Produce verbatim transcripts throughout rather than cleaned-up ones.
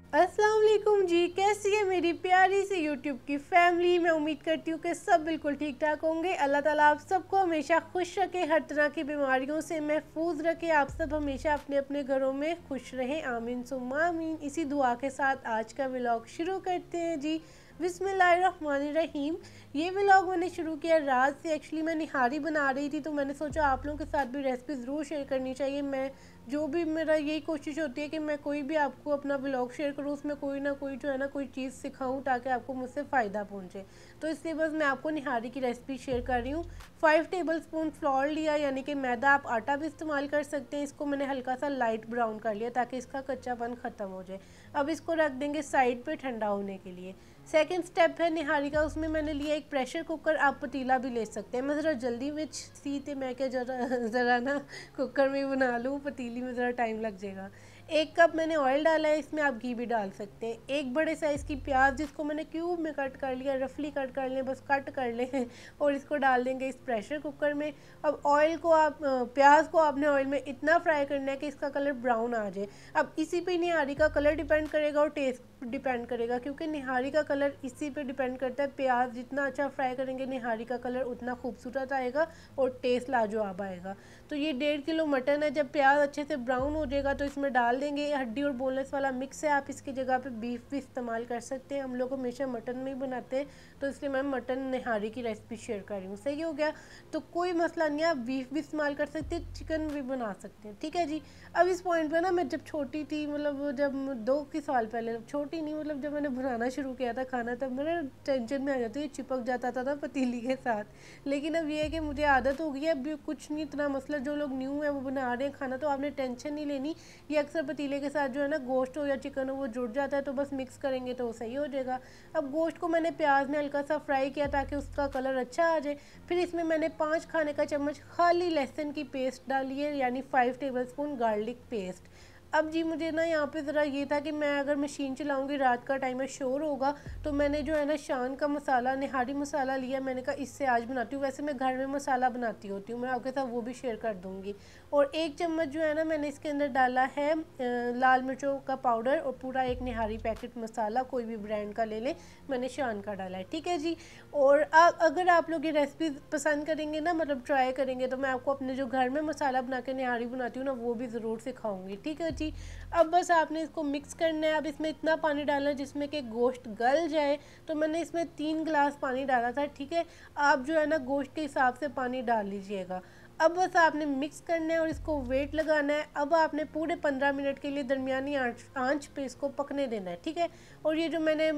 अस्सलाम वालेकुम जी, कैसी है मेरी प्यारी सी यूट्यूब की फैमिली। मैं उम्मीद करती हूँ कि सब बिल्कुल ठीक ठाक होंगे। अल्लाह ताला आप सबको हमेशा खुश रखे, हर तरह की बीमारियों से महफूज रखे। आप सब हमेशा अपने अपने घरों में खुश रहें, आमीन सुम्मा आमीन। इसी दुआ के साथ आज का व्लॉग शुरू करते हैं जी। बिस्मिल्लाहिर्रहमानिर्रहीम। ये व्लॉग मैंने शुरू किया रात से। एक्चुअली मैं निहारी बना रही थी तो मैंने सोचा आप लोगों के साथ भी रेसिपी ज़रूर शेयर करनी चाहिए। मैं जो भी मेरा यही कोशिश होती है कि मैं कोई भी आपको अपना व्लॉग शेयर करूँ, उसमें कोई ना कोई जो है ना कोई चीज़ सिखाऊं ताकि आपको मुझसे फ़ायदा पहुंचे। तो इसलिए बस मैं आपको निहारी की रेसिपी शेयर कर रही हूँ। फाइव टेबल स्पून फ्लोर लिया, यानी कि मैदा, आप आटा भी इस्तेमाल कर सकते हैं। इसको मैंने हल्का सा लाइट ब्राउन कर लिया ताकि इसका कच्चापन ख़त्म हो जाए। अब इसको रख देंगे साइड पर ठंडा होने के लिए। सेकेंड स्टेप है निहारी का, उसमें मैंने लिया एक प्रेशर कुकर। आप पतीला भी ले सकते हैं। मैं ज़रा जल्दी में सी थे, मैं क्या ज़रा ज़रा ना कुकर में बना लूँ, पतीली में ज़रा टाइम लग जाएगा। एक कप मैंने ऑयल डाला है, इसमें आप घी भी डाल सकते हैं। एक बड़े साइज़ की प्याज जिसको मैंने क्यूब में कट कर लिया, रफली कट कर लें, बस कट कर लें और इसको डाल देंगे इस प्रेशर कुकर में। अब ऑयल को आप प्याज को आपने ऑयल में इतना फ्राई करना है कि इसका कलर ब्राउन आ जाए। अब इसी पे निहारी का कलर डिपेंड करेगा और टेस्ट डिपेंड करेगा, क्योंकि निहारी का कलर इसी पे डिपेंड करता है। प्याज जितना अच्छा फ्राई करेंगे निहारी का कलर उतना खूबसूरत आएगा और टेस्ट लाजवाब आएगा। तो ये डेढ़ किलो मटन है। जब प्याज अच्छे से ब्राउन हो जाएगा तो इसमें डाल देंगे। हड्डी और बोनलेस वाला मिक्स है, आप इसकी जगह पे बीफ भी इस्तेमाल कर सकते हैं। हम लोग हमेशा मटन में ही बनाते हैं तो इसलिए मैं मटन निहारी की रेसिपी शेयर कर रही हूँ। सही हो गया, तो कोई मसला नहीं है, आप बीफ भी इस्तेमाल कर सकते हैं, चिकन भी बना सकते हैं। ठीक है जी। अब इस पॉइंट पे ना, मैं जब छोटी थी, मतलब जब दो की साल पहले, छोटी नहीं मतलब जब मैंने बनाना शुरू किया था खाना, तब मेरे टेंशन में आ जाती है, चिपक जाता था ना पतीली के साथ। लेकिन अब ये है कि मुझे आदत हो गई है, अब कुछ नहीं इतना मसला। जो लोग न्यू है वो बना रहे हैं खाना तो आपने टेंशन नहीं लेनी। ये अक्सर पतीले के साथ जो है ना गोश्त हो या चिकन हो वो जुड़ जाता है, तो बस मिक्स करेंगे तो सही हो जाएगा। अब गोश्त को मैंने प्याज में हल्का सा फ्राई किया ताकि उसका कलर अच्छा आ जाए। फिर इसमें मैंने पाँच खाने का चम्मच खाली लहसुन की पेस्ट डाली है, यानी five tablespoon garlic paste. अब जी मुझे ना यहाँ पे ज़रा ये था कि मैं अगर मशीन चलाऊँगी, रात का टाइम है, शोर होगा, तो मैंने जो है ना शान का मसाला, निहारी मसाला लिया। मैंने कहा इससे आज बनाती हूँ। वैसे मैं घर में मसाला बनाती होती हूँ, मैं आपके साथ वो भी शेयर कर दूँगी। और एक चम्मच जो है ना मैंने इसके अंदर डाला है लाल मिर्चों का पाउडर, और पूरा एक निहारी पैकेट मसाला कोई भी ब्रांड का ले लें, मैंने शान का डाला है। ठीक है जी। और आ, अगर आप लोग ये रेसिपी पसंद करेंगे ना, मतलब ट्राई करेंगे, तो मैं आपको अपने जो घर में मसाला बना के निहारी बनाती हूँ ना वो भी ज़रूर सिखाऊंगी। ठीक है जी। अब बस आपने इसको मिक्स करना है। अब इसमें इतना पानी डालना है जिसमें कि गोश्त गल जाए। तो मैंने इसमें तीन गिलास पानी डाला था। ठीक है, आप जो है ना गोश्त के हिसाब से पानी डाल लीजिएगा। अब बस आपने मिक्स करना है और इसको वेट लगाना है। अब आपने पूरे पंद्रह मिनट के लिए दरमियानी आंच आंच पे इसको पकने देना है। ठीक है। और ये जो मैंने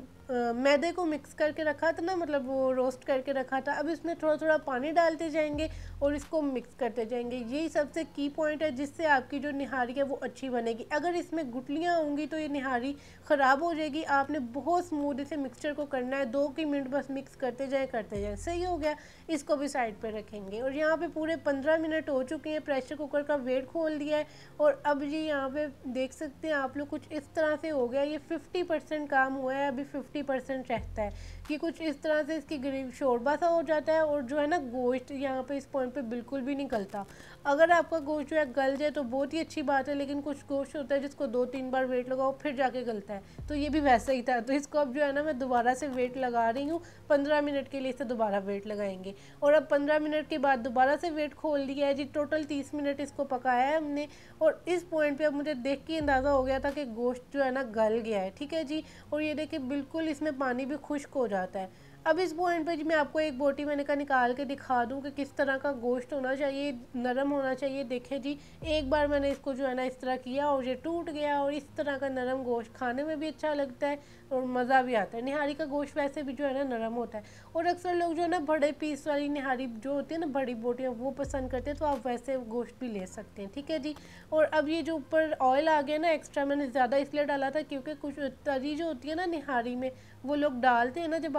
मैदे को मिक्स करके रखा था ना, मतलब वो रोस्ट करके रखा था, अब इसमें थोड़ा थोड़ा पानी डालते जाएंगे और इसको मिक्स करते जाएंगे। यही सबसे की पॉइंट है जिससे आपकी जो निहारी है वो अच्छी बनेगी। अगर इसमें गुठलियाँ होंगी तो ये निहारी ख़राब हो जाएगी। आपने बहुत स्मूथ इसे मिक्सचर को करना है, दो की मिनट बस मिक्स करते जाएँ करते जाएँ। सही हो गया। इसको भी साइड पर रखेंगे। और यहाँ पर पूरे पंद्रह मिनट हो चुके हैं। प्रेशर कुकर का वेट खोल दिया है और अब जी यहाँ पर देख सकते हैं आप लोग, कुछ इस तरह से हो गया। ये फिफ्टी परसेंट काम हुआ है, अभी फिफ्टी परसेंट रहता है कि कुछ इस तरह से इसकी ग्रेवी शोरबा सा हो जाता है। और जो है ना गोश्त यहाँ पे इस पॉइंट पे बिल्कुल भी नहीं गलता। अगर आपका गोश्त जो है गल जाए तो बहुत ही अच्छी बात है, लेकिन कुछ गोश्त होता है जिसको दो तीन बार वेट लगाओ फिर जाके गलता है, तो ये भी वैसा ही था। तो इसको अब जो है ना मैं दोबारा से वेट लगा रही हूँ, पंद्रह मिनट के लिए इसे दोबारा वेट लगाएंगे। और अब पंद्रह मिनट के बाद दोबारा से वेट खोल दिया है जी। टोटल तीस मिनट इसको पकाया है हमने। और इस पॉइंट पे अब मुझे देख के अंदाज़ा हो गया था कि गोश्त जो है ना गल गया है। ठीक है जी। और ये देखिए बिल्कुल इसमें पानी भी खुश्क हो जाता है। अब इस पॉइंट पे जी मैं आपको एक बोटी मैंने कहा निकाल के दिखा दूं कि किस तरह का गोश्त होना चाहिए, नरम होना चाहिए। देखें जी, एक बार मैंने इसको जो है ना इस तरह किया और ये टूट गया। और इस तरह का नरम गोश्त खाने में भी अच्छा लगता है और मज़ा भी आता है। निहारी का गोश्त वैसे भी जो है ना नरम होता है। और अक्सर लोग जो है ना बड़े पीस वाली निहारी जो होती है ना, बड़ी बोटियाँ, वो पसंद करते हैं, तो आप वैसे गोश्त भी ले सकते हैं। ठीक है जी। और अब ये जो ऊपर ऑयल आ गया ना एक्स्ट्रा, मैंने ज़्यादा इसलिए डाला था क्योंकि कुछ तरी जो होती है ना निहारी में, वो लोग डालते हैं ना जब आप लोग बाहर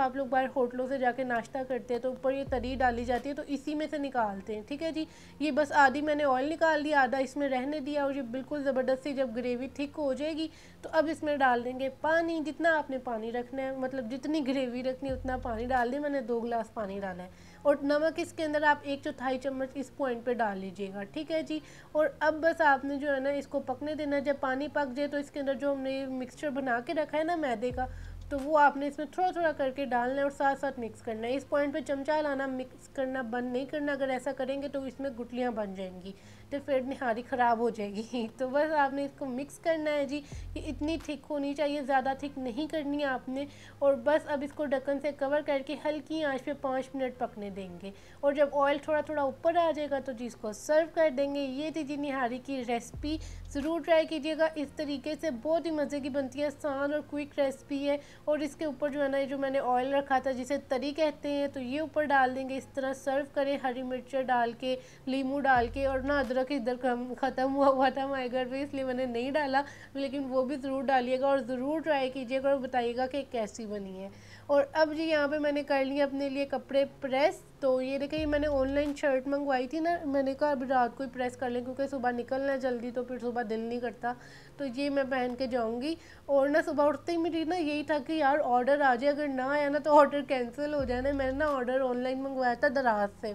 होटलों से जाके नाश्ता करते हैं तो ऊपर ये तरी डाली जाती है, तो इसी में से निकालते हैं। ठीक है जी, ये बस आधी मैंने ऑयल निकाल दिया, आधा इसमें रहने दिया, और ये बिल्कुल ज़बरदस्ती जब ग्रेवी थिक हो जाएगी तो अब इसमें डाल देंगे पानी। जितना आपने पानी रखना है, मतलब जितनी ग्रेवी रखनी है उतना पानी डाल दें। मैंने दो गिलास पानी डाला है, और नमक इसके अंदर आप एक चौथाई चम्मच इस पॉइंट पे डाल लीजिएगा। ठीक है जी, और अब बस आपने जो है ना इसको पकने देना। जब पानी पक जाए तो इसके अंदर जो हमने मिक्सचर बना के रखा है ना मैदे का, तो वो आपने इसमें थोड़ा थोड़ा करके डालना है और साथ साथ मिक्स करना है। इस पॉइंट पे चमचा लाना, मिक्स करना बंद नहीं करना। अगर ऐसा करेंगे तो इसमें गुठलियाँ बन जाएंगी, तो फिर निहारी ख़राब हो जाएगी। तो बस आपने इसको मिक्स करना है जी। ये इतनी थिक होनी चाहिए, ज़्यादा थिक नहीं करनी है आपने। और बस अब इसको ढक्कन से कवर करके हल्की आंच पे पाँच मिनट पकने देंगे, और जब ऑयल थोड़ा थोड़ा ऊपर आ जाएगा तो जी इसको सर्व कर देंगे। ये थी जी निहारी की रेसिपी, ज़रूर ट्राई कीजिएगा। इस तरीके से बहुत ही मज़े की बनती है, आसान और क्विक रेसिपी है। और इसके ऊपर जो है ना, जो मैंने ऑयल रखा था जिसे तरी कहते हैं, तो ये ऊपर डाल देंगे। इस तरह सर्व करें, हरी मिर्च डाल के, लीमू डाल के, और ना अदरक इधर ख़त्म हुआ हुआ था हमारे घर पे, इसलिए मैंने नहीं डाला, लेकिन वो भी ज़रूर डालिएगा और ज़रूर ट्राई कीजिएगा और बताइएगा कि कैसी बनी है। और अब जी यहाँ पे मैंने कर लिया अपने लिए कपड़े प्रेस। तो ये देखिए, मैंने ऑनलाइन शर्ट मंगवाई थी ना, मैंने कहा अभी रात को ही प्रेस कर लें क्योंकि सुबह निकलना है जल्दी, तो फिर सुबह दिल नहीं करता। तो ये मैं पहन के जाऊँगी। और ना सुबह उठते ही मेरी ना यही था कि यार ऑर्डर आ जाए, अगर ना आया ना तो ऑर्डर कैंसिल हो जाए ना। मैंने ना ऑर्डर ऑनलाइन मंगवाया था दराज से।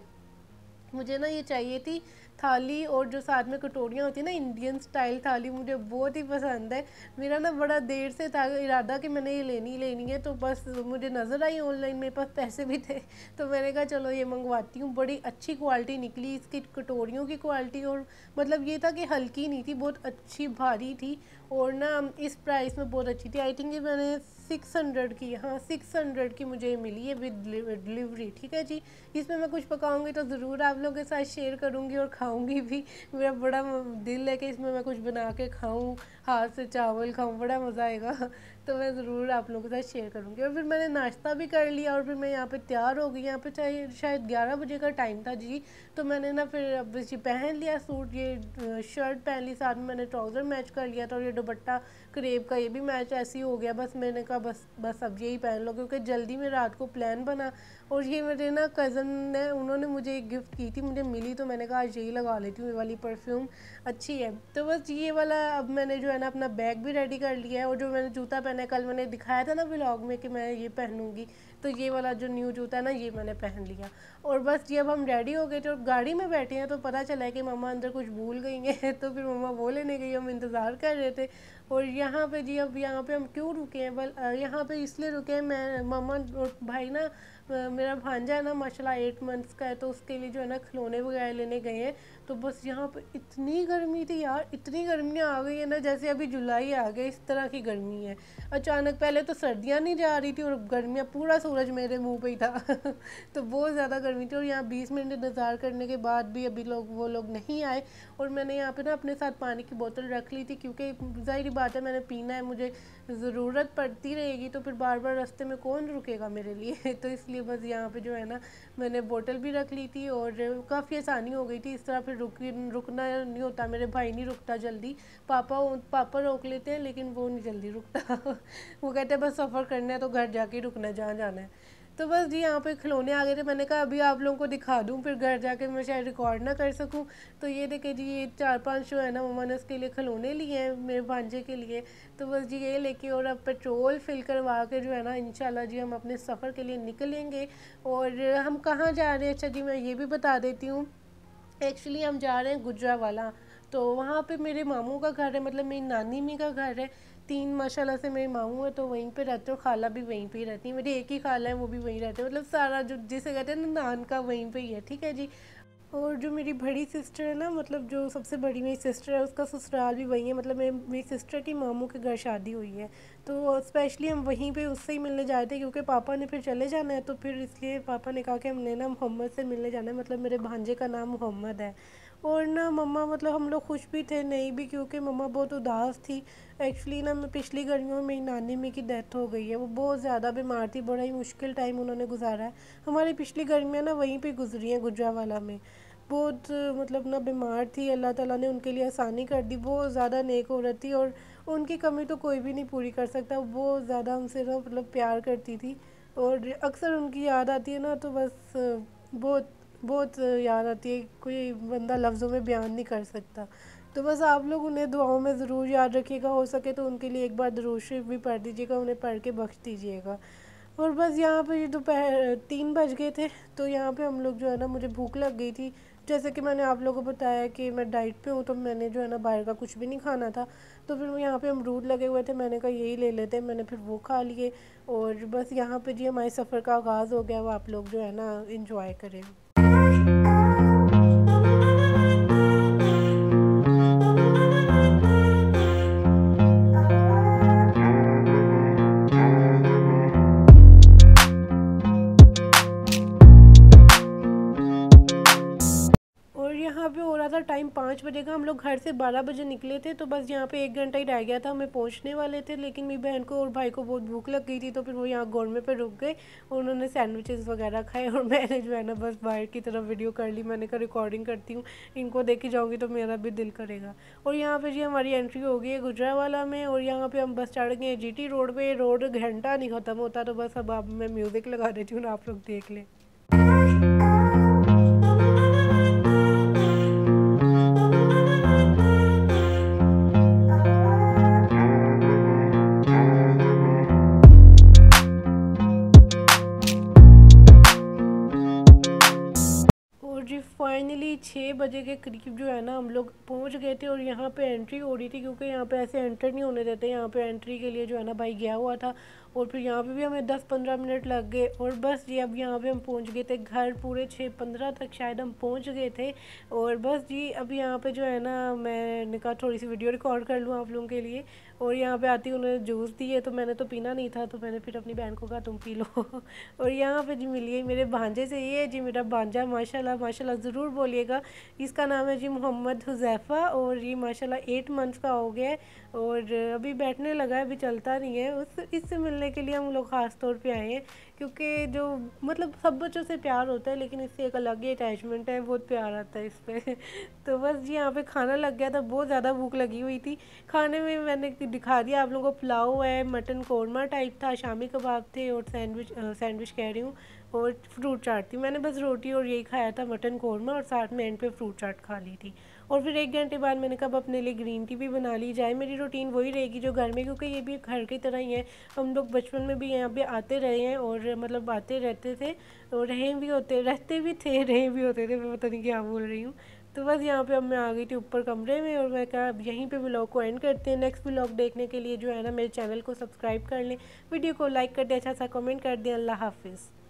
मुझे ना ये चाहिए थी थाली, और जो साथ में कटोरियाँ होती है ना, इंडियन स्टाइल थाली, मुझे बहुत ही पसंद है। मेरा ना बड़ा देर से था इरादा कि मैंने ये लेनी लेनी है, तो बस मुझे नज़र आई ऑनलाइन, मेरे पास पैसे भी थे, तो मैंने कहा चलो ये मंगवाती हूँ। बड़ी अच्छी क्वालिटी निकली इसकी कटोरियों की क्वालिटी, और मतलब ये था कि हल्की नहीं थी, बहुत अच्छी भारी थी, और ना इस प्राइस में बहुत अच्छी थी। आई थिंक ये मैंने सिक्स हंड्रेड की, हाँ सिक्स हंड्रेड की मुझे मिली है विद डिलीवरी। ठीक है जी, इसमें मैं कुछ पकाऊंगी तो ज़रूर आप लोगों के साथ शेयर करूंगी और खाऊंगी भी। मेरा बड़ा दिल है कि इसमें मैं कुछ बना के खाऊं, हाथ से चावल खाऊं, बड़ा मज़ा आएगा। तो मैं ज़रूर आप लोगों के साथ शेयर करूंगी। और फिर मैंने नाश्ता भी कर लिया, और फिर मैं यहाँ पे तैयार हो गई। यहाँ पे चाहे शायद ग्यारह बजे का टाइम था जी, तो मैंने ना फिर अब जी पहन लिया सूट, ये शर्ट पहन ली, साथ में मैंने ट्राउज़र मैच कर लिया था, और ये दुपट्टा करेब का ये भी मैच ऐसे ही हो गया। बस मैंने कहा बस बस अब यही पहन लो, क्योंकि जल्दी में रात को प्लान बना। और ये मेरे ना कज़न ने, उन्होंने मुझे एक गिफ्ट की थी, मुझे मिली, तो मैंने कहा आज यही लगा लेती हूँ, ये वाली परफ्यूम अच्छी है। तो बस ये वाला अब मैंने जो है ना अपना बैग भी रेडी कर लिया है। और जो मैंने जूता पहना है, कल मैंने दिखाया था ना व्लॉग में कि मैं ये पहनूंगी, तो ये वाला जो न्यू जूता है ना, ये मैंने पहन लिया। और बस ये अब हम रेडी हो गए थे और गाड़ी में बैठे हैं, तो पता चला है कि मम्मा अंदर कुछ भूल गई हैं। तो फिर मम्मा वो लेने गई, हम इंतज़ार कर रहे थे। और यहाँ पे जी, अब यहाँ पे हम क्यों रुके हैं, बल यहाँ पे इसलिए रुके हैं, मैं मम्मा और भाई ना, मेरा भांजा है ना माशाल्लाह एट मंथ्स का है, तो उसके लिए जो है ना खिलौने वगैरह लेने गए हैं। तो बस यहाँ पे इतनी गर्मी थी यार, इतनी गर्मियाँ आ गई है ना, जैसे अभी जुलाई आ गया, इस तरह की गर्मी है अचानक। पहले तो सर्दियाँ नहीं जा रही थी और गर्मियाँ, पूरा सूरज मेरे मुंह पे ही था। तो बहुत ज़्यादा गर्मी थी। और यहाँ बीस मिनट इंतज़ार करने के बाद भी अभी लोग वो लोग नहीं आए। और मैंने यहाँ पे ना अपने साथ पानी की बोतल रख ली थी, क्योंकि ज़ाहिर बात है मैंने पीना है, मुझे ज़रूरत पड़ती रहेगी, तो फिर बार बार रास्ते में कौन रुकेगा मेरे लिए। तो इसलिए बस यहाँ पे जो है ना मैंने बोतल भी रख ली थी, और काफ़ी आसानी हो गई थी इस तरह। फिर रुक रुकना नहीं होता, मेरे भाई नहीं रुकता जल्दी, पापा पापा रोक लेते हैं, लेकिन वो नहीं जल्दी रुकता। वो कहते हैं बस सफ़र करना है तो घर जाके रुकना है जहाँ जाना है। तो बस जी यहाँ पे खिलौने आ गए थे, मैंने कहा अभी आप लोगों को दिखा दूँ, फिर घर जाके मैं शायद रिकॉर्ड ना कर सकूँ। तो ये देखे जी, ये चार पांच जो है ना मम्मा ने उसके लिए खिलौने लिए हैं मेरे भांजे के लिए। तो बस जी ये लेके, और अब पेट्रोल फिल करवा के जो है ना इंशाल्लाह जी हम अपने सफ़र के लिए निकलेंगे। और हम कहाँ जा रहे हैं, अच्छा जी मैं ये भी बता देती हूँ। एक्चुअली हम जा रहे हैं गुजरावाला, तो वहाँ पे मेरे मामू का घर है, मतलब मेरी नानी मी का घर है। तीन माशाल्लाह से मेरे मामू है, तो वहीं पे रहते हो, खाला भी वहीं पे ही रहती है, मेरी एक ही खाला है वो भी वहीं रहते हैं, मतलब सारा जो जिसे कहते हैं ना नान का वहीं पे ही है। ठीक है जी। और जो मेरी बड़ी सिस्टर है ना, मतलब जो सबसे बड़ी मेरी सिस्टर है, उसका ससुराल भी वहीं है, मतलब मेरी मेरी सिस्टर की मामू के घर शादी हुई है, तो स्पेशली हम वहीं पे उससे ही मिलने जाए थे, क्योंकि पापा ने फिर चले जाना है, तो फिर इसलिए पापा ने कहा कि हमने ना मोहम्मद से मिलने जाना है, मतलब मेरे भांजे का नाम मोहम्मद है। और ना मम्मा, मतलब हम लोग खुश भी थे नहीं भी, क्योंकि मम्मा बहुत उदास थी। एक्चुअली ना मैं पिछली गर्मियों में मेरी नानी में की डेथ हो गई है, वो बहुत ज़्यादा बीमार थी, बड़ा ही मुश्किल टाइम उन्होंने गुजारा है। हमारी पिछली गर्मियाँ ना वहीं पे गुजरी हैं गुजरावाला में। बहुत मतलब ना बीमार थी, अल्लाह ताला ने उनके लिए आसानी कर दी, बहुत ज़्यादा नेक औरत थी, और उनकी कमी तो कोई भी नहीं पूरी कर सकता, वो बहुत ज़्यादा हमसे ना मतलब प्यार करती थी। और अक्सर उनकी याद आती है ना, तो बस बहुत बहुत याद आती है, कोई बंदा लफ्ज़ों में बयान नहीं कर सकता। तो बस आप लोग उन्हें दुआओं में ज़रूर याद रखिएगा, हो सके तो उनके लिए एक बार दुरूद शरीफ भी पढ़ दीजिएगा, उन्हें पढ़ के बख्श दीजिएगा। और बस यहाँ पे दोपहर तीन बज गए थे, तो यहाँ पे हम लोग जो है ना, मुझे भूख लग गई थी। जैसे कि मैंने आप लोगों को बताया कि मैं डाइट पे हूँ, तो मैंने जो है ना बाहर का कुछ भी नहीं खाना था। तो फिर यहाँ पे अमरूद लगे हुए थे, मैंने कहा यही ले लेते हैं, मैंने फिर वो खा लिए। और बस यहाँ पे जी हमारे सफ़र का आगाज़ हो गया, वो आप लोग जो है ना इंजॉय करें। यहाँ पे हो रहा था टाइम पाँच बजे का, हम लोग घर से बारह बजे निकले थे, तो बस यहाँ पे एक घंटा ही रह गया था, हमें पहुँचने वाले थे। लेकिन मेरी बहन को और भाई को बहुत भूख लग गई थी, तो फिर वो यहाँ गोरमे पे रुक गए और उन्होंने सैंडविचेस वगैरह खाए। और मैंने जो है ना बस बाहर की तरफ वीडियो कर ली, मैंने कहा रिकॉर्डिंग करती हूँ, इनको देखी जाऊँगी तो मेरा भी दिल करेगा। और यहाँ पर जी हमारी एंट्री हो गई है गुजरावाला में, और यहाँ पर हम बस चढ़ गए हैं जी टी रोड पर। रोड घंटा नहीं ख़त्म होता, तो बस अब आप मैं म्यूज़िक लगा देती हूँ, आप लोग देख लें। फाइनली छः बजे के करीब जो है ना हम लोग पहुंच गए थे, और यहाँ पे एंट्री हो रही थी, क्योंकि यहाँ पे ऐसे एंटर नहीं होने देते। यहाँ पे एंट्री के लिए जो है ना भाई गया हुआ था, और फिर यहाँ पे भी हमें दस पंद्रह मिनट लग गए। और बस जी अब यहाँ पे हम पहुँच गए थे घर, पूरे छः पंद्रह तक शायद हम पहुँच गए थे। और बस जी अब यहाँ पे जो है ना मैंने कहा थोड़ी सी वीडियो रिकॉर्ड कर लूँ आप लोगों के लिए। और यहाँ पे आती उन्होंने जूस दिए, तो मैंने तो पीना नहीं था, तो मैंने फिर अपनी बहन को कहा तुम पी लो। और यहाँ पे जी मिलिए मेरे भांजे से, ये है जी मेरा भांजा, माशाल्लाह माशाल्लाह ज़रूर बोलिएगा। इसका नाम है जी मोहम्मद हुज़ैफ़ा, और ये माशाल्लाह एट मंथ्स का हो गया है, और अभी बैठने लगा है, अभी चलता नहीं है। उस इससे मिलने के लिए हम लोग ख़ास तौर पे आए हैं, क्योंकि जो मतलब सब बच्चों से प्यार होता है, लेकिन इससे एक अलग ही अटैचमेंट है, बहुत प्यार आता है इस पर। तो बस जी यहाँ पे खाना लग गया था, बहुत ज़्यादा भूख लगी हुई थी। खाने में मैंने दिखा दिया आप लोगों को, पुलाव है, मटन कौरमा टाइप था, शामी कबाब थे, और सैंडविच सैंडविच कह रही हूँ, और फ्रूट चाट थी। मैंने बस रोटी और यही खाया था, मटन कौरमा, और साथ में एंड पे फ्रूट चाट खा ली थी। और फिर एक घंटे बाद मैंने कहा अपने लिए ग्रीन टी भी बना ली जाए। मेरी रूटीन वही रहेगी जो घर में, क्योंकि ये भी घर की तरह ही है। हम लोग बचपन में भी यहाँ पे आते रहे हैं, और मतलब आते रहते थे, और रहे भी होते रहते भी थे रहे भी होते थे, मैं पता नहीं क्या बोल रही हूँ। तो बस यहाँ पे अब मैं आ गई थी ऊपर कमरे में, और मैं कहा अब यहीं पे व्लॉग को एंड करते हैं। नेक्स्ट व्लॉग देखने के लिए जो है ना मेरे चैनल को सब्सक्राइब कर लें, वीडियो को लाइक कर दें, अच्छा सा कमेंट कर दें। अल्लाह हाफिज़।